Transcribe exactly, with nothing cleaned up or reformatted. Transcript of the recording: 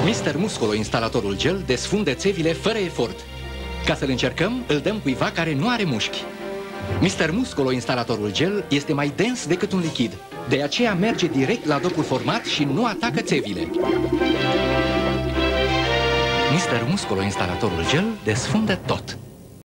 mister Muscolo, instalatorul gel, desfunde țevile fără efort. Ca să-l încercăm, îl dăm cuiva care nu are mușchi. mister Muscolo, instalatorul gel, este mai dens decât un lichid. De aceea merge direct la dopul format și nu atacă țevile. mister Muscolo, instalatorul gel, desfunde tot.